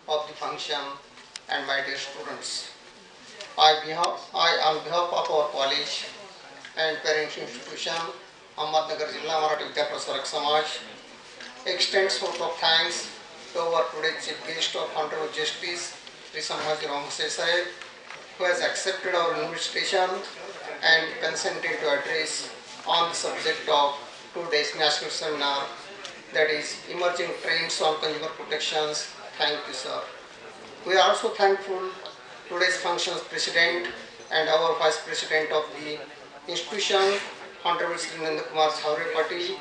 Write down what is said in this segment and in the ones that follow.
of the function and my dear students. On behalf of our college and parent institution, Ahmednagar Jilla Marathi Vidya Prasarak Samaj, extends vote of thanks to our today's chief guest of Honorable Justice Sri Ram Sahib, who has accepted our invitation and consented to address on the subject of today's national seminar, that is emerging trends on consumer protections. Thank you, sir. We are also thankful today's function's president and our vice president of the institution, Honorable Sri Kumar Chaure Patil.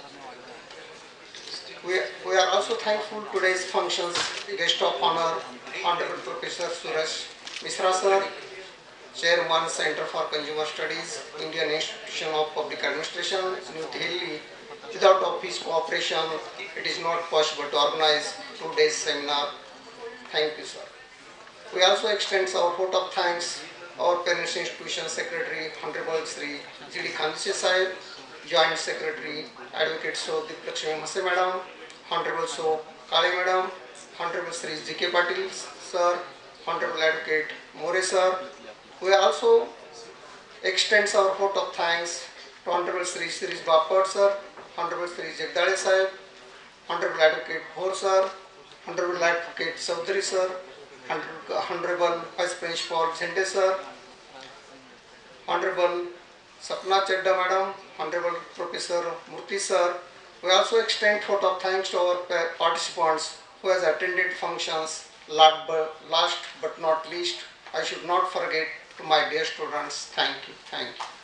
We are also thankful today's function's guest of honor, Honorable Professor Suraj Misra sir, Chairman Center for Consumer Studies, Indian Institution of Public Administration, New Delhi. Without of his cooperation, it is not possible to organize today's seminar. Thank you, sir. We also extend our vote of thanks our Parents Institution Secretary, Honorable Sri G.D. Khandse Sahib, Joint Secretary, Advocate So Diprakshmi Mase Madam, Honorable So Kale Madam, Honorable Sri G.K. Patil Sir, Honorable Advocate More Sir. We also extend our vote of thanks to Honorable Sri Sirish Bapad Sir, Honorable Sri Jagdale Sahib, Honorable Advocate Bhor Sir, Honorable Advocate Chaudhary Sir, Honorable Vice Principal Shinde Sir, Honorable Sapna Chadda Madam, Honorable Professor Murthy Sir. We also extend vote of thanks to our participants who has attended functions. Last but not least, I should not forget to my dear students. Thank you. Thank you.